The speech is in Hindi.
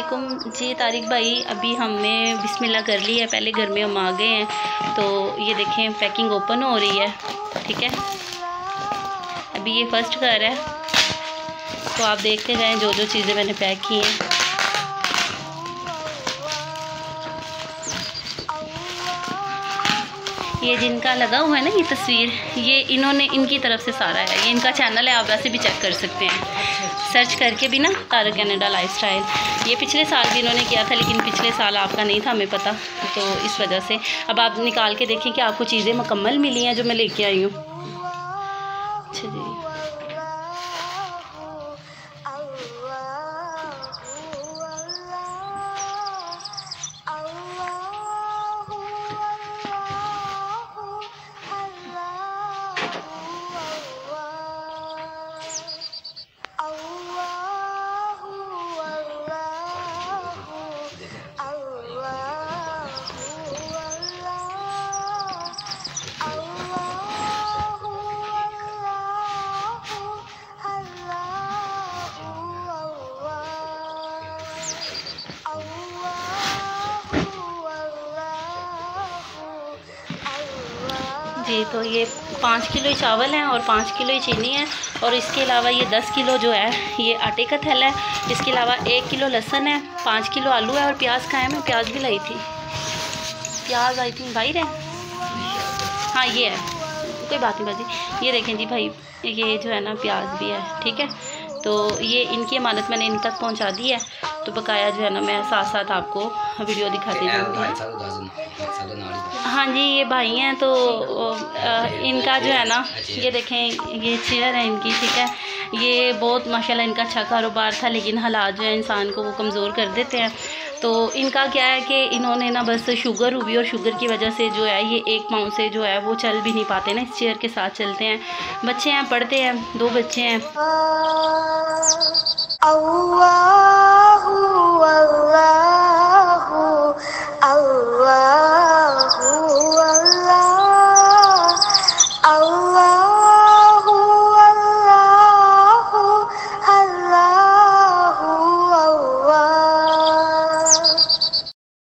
वालेकुम जी तारिक भाई। अभी हमने बिस्मिल्लाह कर ली है, पहले घर में हम आ गए हैं। तो ये देखें पैकिंग ओपन हो रही है, ठीक है। अभी ये फर्स्ट घर है, तो आप देखते जाएं जो जो चीज़ें मैंने पैक की हैं। ये जिनका लगा हुआ है ना ये तस्वीर, ये इन्होंने इनकी तरफ से सारा है। ये इनका चैनल है, आप वैसे भी चेक कर सकते हैं सर्च करके भी ना, तारिक कनाडा लाइफस्टाइल। ये पिछले साल भी इन्होंने किया था, लेकिन पिछले साल आपका नहीं था हमें पता, तो इस वजह से अब आप निकाल के देखें कि आपको चीज़ें मुकम्मल मिली हैं जो मैं लेके आई हूँ। अच्छा जी, जी तो ये 5 किलो चावल हैं और 5 किलो ही चीनी है। और इसके अलावा ये 10 किलो जो है ये आटे का थैला है। इसके अलावा 1 किलो लहसुन है, 5 किलो आलू है और प्याज का है। मैं प्याज भी लाई थी, प्याज आई थी भाई रहे। हाँ ये है, कोई बात नहीं बाजी। ये देखें जी भाई, ये जो है ना प्याज भी है, ठीक है। तो ये इनकी अमानत मैंने इन तक पहुँचा दी है। तो बकाया जो है ना मैं साथ साथ आपको वीडियो दिखाती जाऊँगी। हाँ जी ये भाई हैं, तो इनका जो है ना ये देखें ये चेयर है इनकी, ठीक है। ये बहुत माशाल्लाह इनका अच्छा कारोबार था, लेकिन हालात जो है इंसान को वो कमज़ोर कर देते हैं। तो इनका क्या है कि इन्होंने ना बस शुगर हुई और शुगर की वजह से जो है ये 1 पाँव से जो है वो चल भी नहीं पाते ना, इस चेयर के साथ चलते हैं। बच्चे हैं, पढ़ते हैं, 2 बच्चे हैं। अल्लाहु अल्लाहु अल्लाहु अल्लाह।